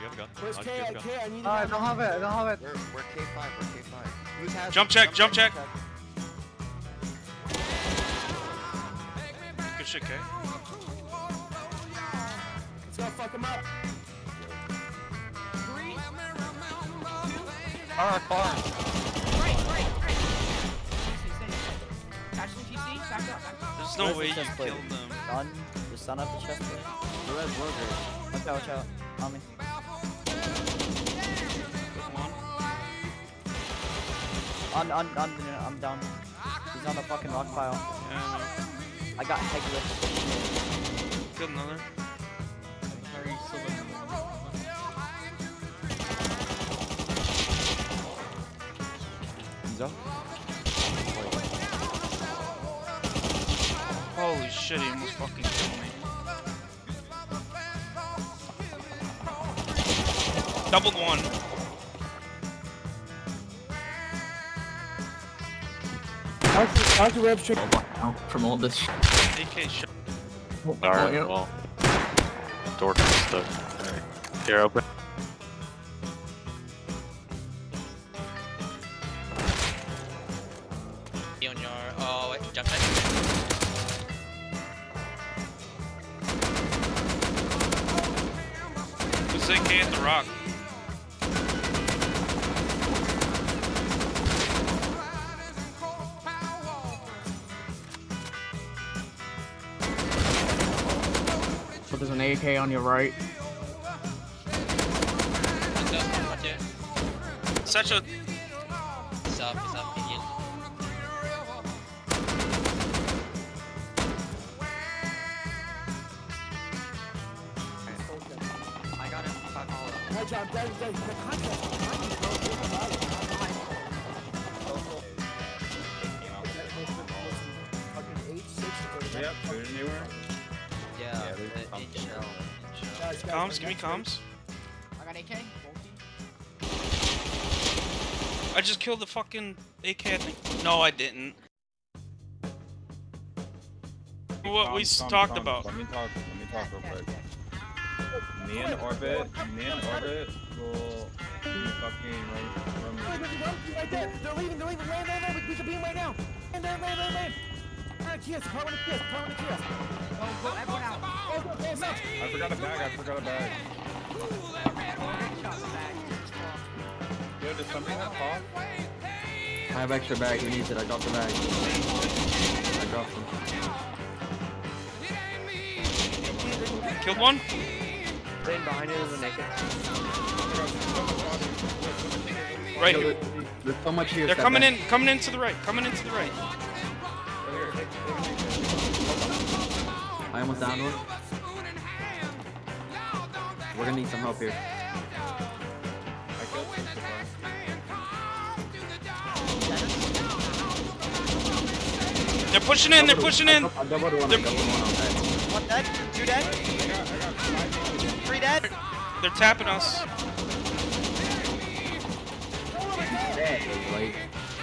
you have a gun. Where's Naj, K? you have a gun. K, I need I don't have it. I don't have it. We're K5. We're K5. Who's has Jump check. Jump check. Good shit, K. Let's go fuck him up. 3, 2, Car. right. Catch the TC, back up. There's no way you chest plate? killed them. Sun, the sun of the chest plate. Watch out, on me. One. I'm down. He's on the fucking rock pile. Yeah, I got Heglet. killed another. He's up. Holy shit, he almost fucking killed me. Doubled one. How's the rev check? From all this shit. AK shot. Alright, well. Door kind of stuck. Alright. Here, open. On your wait, jump check. Who's AK at the rock? So there's an AK on your right. Let's go. 1, 2. Such a He's up, Indian. I got him. 5 hollow. Hey, John, dead. The contract. Yep, food anywhere? Yeah, there's in something shell. comms, give me comms. I got AK. I just killed the fucking AK, I think. No, I didn't. What we talked about. Let me talk real quick. Me and Orbit will fucking run. Right there. They're leaving. Land. We can beam right now. Land. Kiss. Car with a kiss. Go, everyone out. Go. I forgot a bag. Yo, did somebody have pop? I have extra bag. Who needs it? I dropped the bag. I dropped them. Killed one? Staying behind it is a naked. Right. There's so much here. They're step coming back. in to the right. I almost downed one. We're gonna need some help here. They're pushing in. I doubled one. I doubled one. One dead, 2 dead, 3 dead. They're tapping us. Like,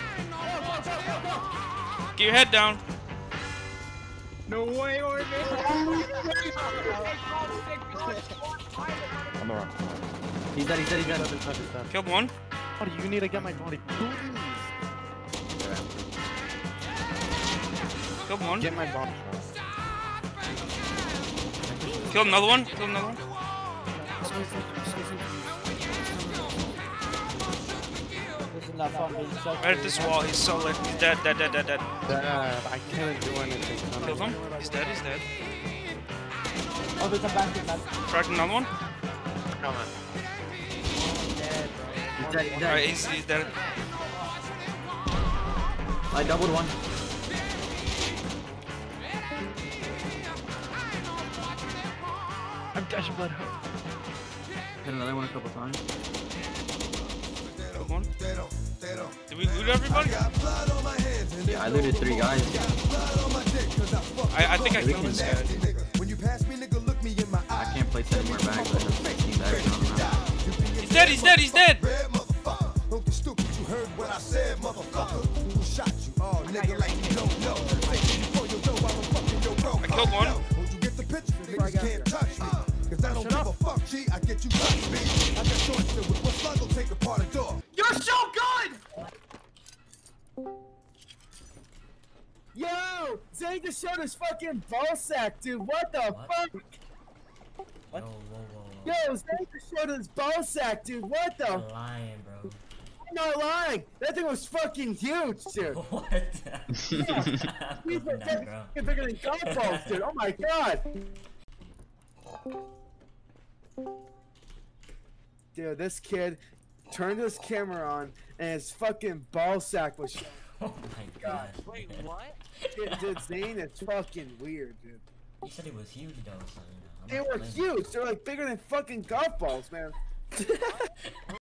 Get your head down. No way, Orbit! on the rock. He's dead. Killed one. What do you need to get my body? Killed one. Get my body. Killed another one. Isn't that fun being so Right at this wall. He's so lit. He's dead. Dad, I can't do anything. Killed him. He's dead. Oh, there's a back in that. Cracked another one. He's dead. Alright, he's dead. I doubled one. I'm dashing blood. Hit another one a couple times. Killed one. Did we loot everybody? Yeah, I looted 3 guys. I think I killed this guy. I can't place any more bags. I have 16 bags on now. He's dead. I killed one. Cause I don't give a fuck, G. I get you got speed. I got shorts that with one slug will take apart a door. You're so good! Yo! Zane just showed his fucking ball sack, dude. What the fuck? What? Yo, Zane just showed his ball sack, dude. What the? You're lying, bro. I'm not lying. That thing was fucking huge, dude. What? These were That, bro. fucking bigger than golf balls, dude. Oh my god. Dude, this kid turned his camera on and his fucking ball sack was showing. Oh my god. Wait, what? Dude, Zane, it's fucking weird, dude. You said it was huge though, so you know. They were huge. They were like bigger than fucking golf balls, man.